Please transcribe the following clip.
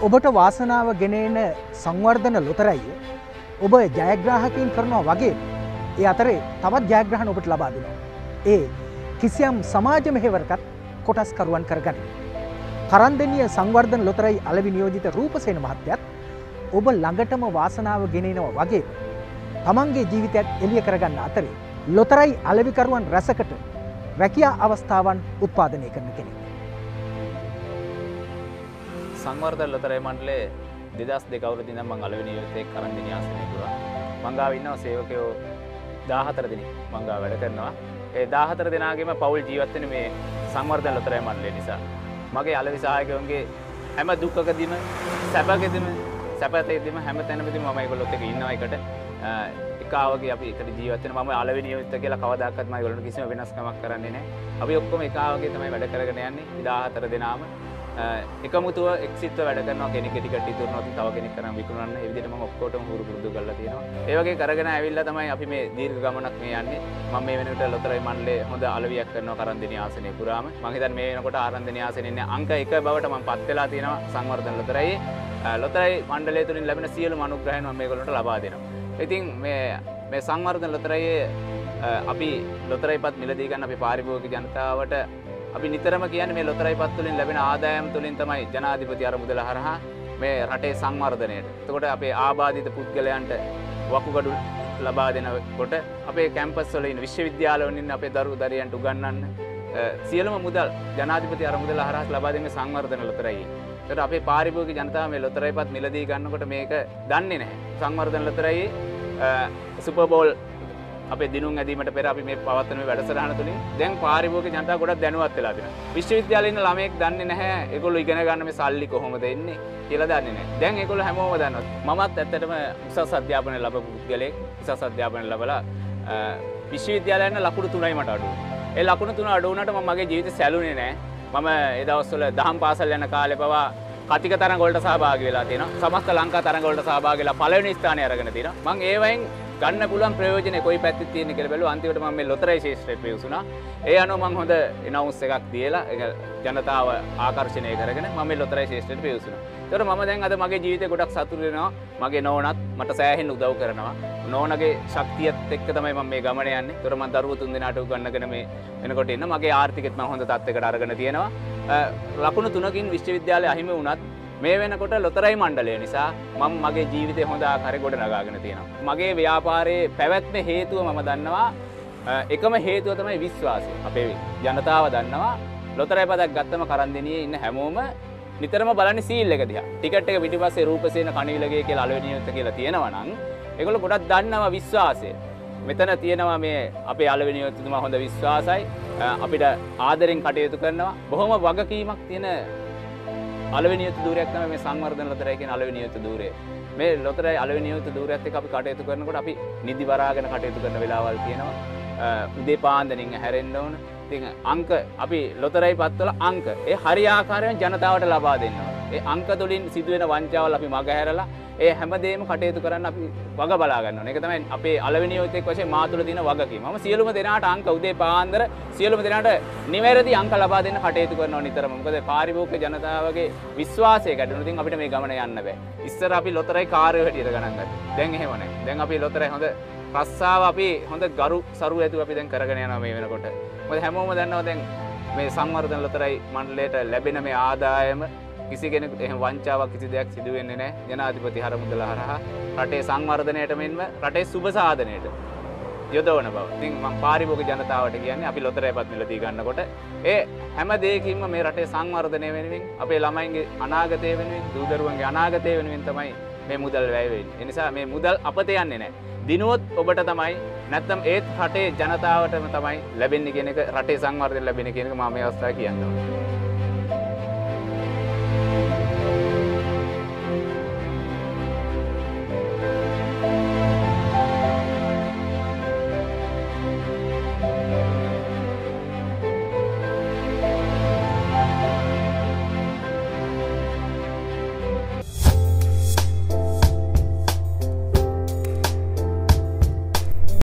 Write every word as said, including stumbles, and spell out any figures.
ඔබට වාසනාව ගෙනෙන සංවර්ධන ලොතරැයිය ඔබ ජයග්‍රාහකයන් කරනවා වගේ ඒ අතරේ තවත් ජයග්‍රහණ ඔබට ලබා දෙනවා. ඒ කිසියම් සමාජ මෙහෙවරකට කොටස්කරුවන් කරගන්න. කරන්දෙනිය සංවර්ධන ලොතරැයි අලෙවි නියෝජිත රූපසේන මහත්තයත් ඔබ ළඟටම වාසනාව ගෙනෙනවා වගේ තමන්ගේ ජීවිතයත් එළිය කරගන්න අතරේ ලොතරැයි අලෙවිකරුවන් රැසකට රැකියා අවස්ථාවන් උත්පාදනය කරන කෙනෙක්. සංවර්ධන ලොතරැයි මණ්ඩලයේ දෙදහස් දෙක අවුරුද්දේ ඉඳන් මම අලෙවි නියෝජිතයෙක් කරන්දෙනිය ආසනය පුරා. මං ගාව ඉන්නවා සේවකයෝ දාහතර දෙනෙක් මං ගාව වැඩ කරනවා. ඒ දාහතර දෙනාගේම පෞල් ජීවත් වෙන මේ සංවර්ධන ලොතරැයි මණ්ඩලය නිසා මගේ අලෙවි සහායකයන්ගේ හැම දුක්කකදීම සැපකදීම සැපතේදීම හැම තැනකදීම මම ඒගොල්ලොත් එක්ක ඉන්නවා එකට එකාවගේ අපි එකට ජීවත් වෙනවා. මම අලෙවි නියෝජිත කියලා කවදාකවත් මම ඒගොල්ලන්ට කිසිම වෙනස්කමක් කරන්නේ නැහැ. අපි ඔක්කොම එකාවගේ තමයි වැඩ කරගෙන යන්නේ. දාහතර දෙනාම එකමුතුව එක්සිට්ව වැඩ කරනවා. කෙනෙක් ටිකට ඉතුරුනවා තව කෙනෙක් කරන් විකුණන්න. ඒ විදිහට මම ඔක්කොටම හුරු පුරුදු කරලා තියෙනවා. ඒ වගේ කරගෙන ඇවිල්ලා තමයි අපි මේ දීර්ඝ ගමනක් මේ යන්නේ. මම මේ වෙනකොට ලොතරැයි මණ්ඩලයේ හොඳ අලවියක් කරනවා කරන්දෙනිය ආසනය පුරාම. මම හිතන්නේ මේ වෙනකොට ආරන්දෙනිය ආසනයේ ඉන්නේ අංක එක බවට මම පත් වෙලා තියෙනවා සංවර්ධන ලොතරැයි. ලොතරැයි මණ්ඩලය තුලින් ලැබෙන සියලුම අනුග්‍රහයන් මම මේගොල්ලන්ට ලබා දෙනවා. ඉතින් මේ මේ සංවර්ධන ලොතරැයියේ අපි ලොතරැයිපත් මිලදී ගන්න අපි පාරිභෝගික ජනතාවට අපි නිතරම කියන්නේ මේ ලොතරැයිපත් තුලින් ලැබෙන ආදායම් තුලින් තමයි ජනාධිපති අරමුදල හරහා මේ රටේ සංවර්ධනයට. එතකොට අපේ ආබාධිත පුද්ගලයන්ට වකුගඩු ලබා දෙනකොට අපේ කැම්පස් වල ඉන්න විශ්වවිද්‍යාල වල ඉන්න අපේ දරු දරියන්ට උගන්වන්න සියලුම මුදල් ජනාධිපති අරමුදල හරහා ලබා දෙන්නේ සංවර්ධන ලොතරැයියේ. ඒකට අපේ පාරිභෝගික ජනතාව මේ ලොතරැයිපත් මිලදී ගන්නකොට මේක දන්නේ නැහැ. සංවර්ධන ලොතරැයියේ සුපර් බෝල් අපේ දිනුම් ඇදීමට පෙර අපි මේ පවත්වන මේ වැඩසටහන තුලින් දැන් පාරිභෝගික ජනතාව ගොඩක් දැනුවත් වෙලා තියෙනවා. විශ්වවිද්‍යාලේ ඉන්න ළමයෙක් දන්නේ නැහැ ඒගොල්ලෝ ඉගෙන ගන්න මේ සල්ලි කොහොමද එන්නේ කියලා දන්නේ නැහැ. දැන් ඒගොල්ලෝ හැමෝම දන්නවා. මමත් ඇත්තටම උසස් අධ්‍යාපනය ලැබපු පුද්ගලයෙක්. උසස් අධ්‍යාපනය ලැබලා විශ්වවිද්‍යාලයෙන් ලකුණු තුනයි මට අඩු වුණා. ඒ ලකුණු තුන අඩු වුණාට මම මගේ ජීවිතේ සැලුනේ නැහැ. මම ඒ දවස්වල දහම් පාසල් යන කාලේ පවා කතික තරඟ වලට සහභාගී වෙලා තියෙනවා. සමස්ත ලංකා තරඟ වලට සහභාගී වෙලා පළවෙනි ස්ථානය අරගෙන තියෙනවා. මම ඒ වයින් ගන්න පුළුවන් ප්‍රයෝජනේ කොයි පැත්තේ තියෙන කියලා බැලුවා. අන්තිමට මම මේ ලොතරැයි ශාස්ත්‍රයට පිවිසුණා. ඒ අනුව මම හොඳ එනවුන්ස් එකක් දීලා ජනතාව ආකර්ෂණය කරගෙන මම මේ ලොතරැයි ශාස්ත්‍රයට පිවිසුණා. ඒතර මම දැන් අද මගේ ජීවිතේ ගොඩක් සතුටු වෙනවා. මගේ නෝනත් මට සෑහෙන උදව් කරනවා. නෝනගේ ශක්තියත් එක්ක තමයි මම මේ ගමන යන්නේ. ඒතර මම දරුවෝ තුන් දෙනාට උගන්වගෙන මේ වෙනකොට ඉන්න මගේ ආර්ථිකෙත් මම හොඳ තත්යකට අරගෙන තියෙනවා. ලකුණු තුනකින් විශ්වවිද්‍යාලය අහිමි වුණත් මේ වෙනකොට ලොතරැයි මණ්ඩලය නිසා මම මගේ ජීවිතේ හොඳ ආකාරයකට ගොඩ නගාගෙන තියෙනවා. මගේ ව්‍යාපාරයේ පැවැත්ම හේතුව මම දන්නවා. එකම හේතුව තමයි විශ්වාසය. අපේ ජනතාව දන්නවා ලොතරැයි පදක් ගත්තම කරන්දෙනියේ ඉන්න හැමෝම නිතරම බලන්නේ සීල් එක දිහා. ටිකට් එක පිටිපස්සේ රූපසේන කණිවිලගේ කියලා අලෙවි නියෝජිත කියලා තියෙනවා නම් ඒගොල්ලෝ ගොඩක් දන්නවා විශ්වාසය. මෙතන තියෙනවා මේ අපේ අලෙවි නියෝජිතතුමා හොඳ විශ්වාසයි. අපිට ආදරෙන් කටයුතු කරනවා. බොහොම වගකීමක් තියෙන අලෙවි නියෝජිත ධූරයක් තමයි මේ සංවර්ධන ලොතරැයි කියන අලෙවි නියෝජිත ධූරය. මේ ලොතරැයි අලෙවි නියෝජිත ධූරයත් එක්ක අපි කටයුතු කරනකොට අපි නිදි වරාගෙන කටයුතු කරන වෙලාවල් තියෙනවා. උදේ පාන්දරින් හැරෙන්න ඕන. ඉතින් අංක අපි ලොතරැයි පත්වල අංක ඒ හරි ආකාරයෙන් ජනතාවට ලබා දෙන්න ඕන. ඒ අංක තුලින් සිදුවෙන වංචාවල් අපි මගහැරලා ඒ හැමදේම කටයුතු කරන්න අපි වග බලා ගන්න ඕනේ. ඒක තමයි අපේ අලෙවි නියෝජිතෙක් වශයෙන් මා තුළ තියෙන වගකීම. මම සියලුම දෙනාට අංක උදේ පාන්දර සියලුම දෙනාට නිවැරදි අංක ලබා දෙන්න කටයුතු කරනවා නිතරම. මොකද පාරිභෝගික ජනතාවගේ විශ්වාසය ගැටුණු ඉතින් අපිට මේ ගමන යන්න බෑ. ඉස්සර අපි ලොතරැයි කාර්යය හැටියට ගණන් ගත්තා. දැන් එහෙම නැහැ. දැන් අපි ලොතරැයි හොඳ රස්සාව අපි හොඳ ගරු සරු ඇතුව අපි දැන් කරගෙන යනවා මේ වෙනකොට. මොකද හැමෝම දන්නවා දැන් මේ සංවර්ධන ලොතරැයි මණ්ඩලයට ලැබෙන මේ ආදායම කිසි කෙනෙකුට එහෙම වංචාවක් කිසි දෙයක් සිදු වෙන්නේ නැහැ. ජනාධිපති අරමුදල හරහා රටේ සංවර්ධනයට මෙන්ම රටේ සුබ සාධනයට යොදවන බව. ඉතින් මම පාරිභෝගික ජනතාවට කියන්නේ අපි ලොතරැයිපත් මිලදී ගන්නකොට ඒ හැම දෙයකින්ම මේ රටේ සංවර්ධනය වෙනුවෙන් අපේ ළමයින්ගේ අනාගතය වෙනුවෙන් දූ දරුවන්ගේ අනාගතය වෙනුවෙන් තමයි මේ මුදල් වැය වෙන්නේ. ඒ නිසා මේ මුදල් අපත යන්නේ නැහැ. දිනුවොත් ඔබට තමයි නැත්නම් ඒත් රටේ ජනතාවටම තමයි ලැබෙන්නේ කියන එක රටේ සංවර්ධනය ලැබෙන්නේ කියන එක මම මේ අවස්ථාවේ කියන්න ඕනේ.